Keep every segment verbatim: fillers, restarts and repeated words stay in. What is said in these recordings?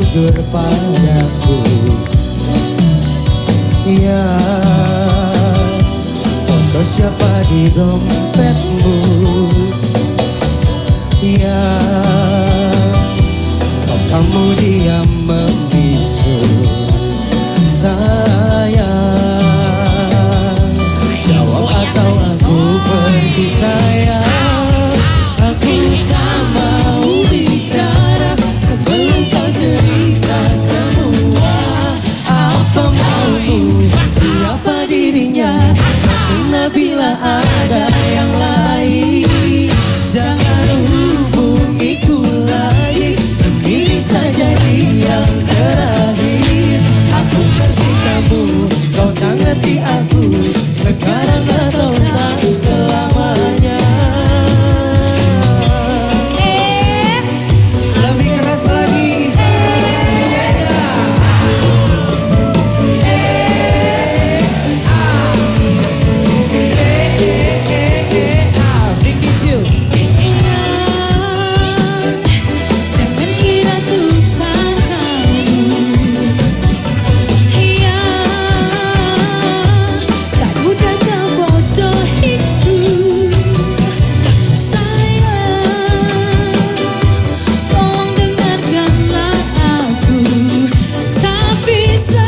jujur padaku. Ya, foto siapa di dompetmu? Ya, kok kamu diam membisu? Sayang, jawab atau aku pergi sayang. Aku tak mau bicara sebelum kau cerita semua. Apa maumu, siapa dirinya, tak kenal bila ada yang lain. Jangan hubungiku lagi, ini bisa jadi yang terakhir. Aku ngerti kamu, kau tak ngerti aku, sekarang atau tak selamanya. Eh, Lebih keras lagi, jangan kira ku tak tahu. Ya, tak mudah kau bodohiku. Sayang, tolong dengarkanlah aku. Tapi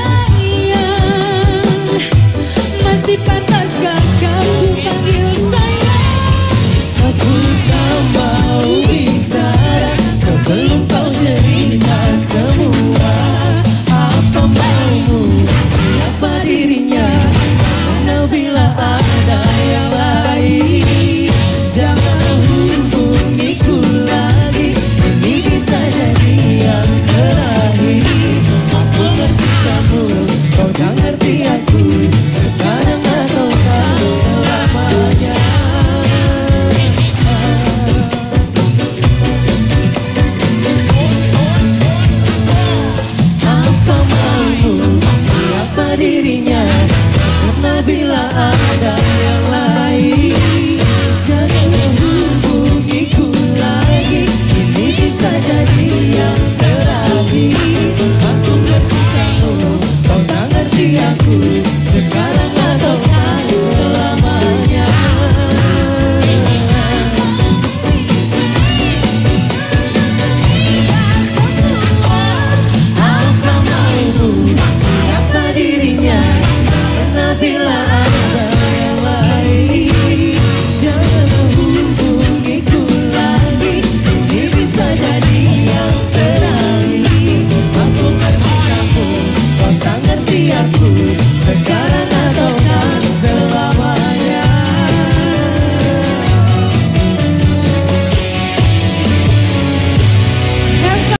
sayang, masih pantaskah kau ku panggil sayang? aku tak mau bicara sebelum kau cerita semua. Apa maumu, siapa dirinya, kenal bila ada yang lain. Jangan hubungiku lagi, ini bisa jadi yang terakhir. Aku ngerti kamu, kau tak ngerti aku, sekarang atau tak selamanya. Apa maumu, siapa dirinya, tak kenal bila ada yang lain. Jangan hubungiku lagi, ini bisa jadi yang terakhir. Aku ngerti kamu, kau tak ngerti aku, sekarang atau tak selamanya. Apa maumu, siapa dirinya, tak kenal bila ada yang lain. Jangan hubungiku lagi, ini bisa jadi yang terakhir. Aku ngerti kamu, kau tak ngerti aku,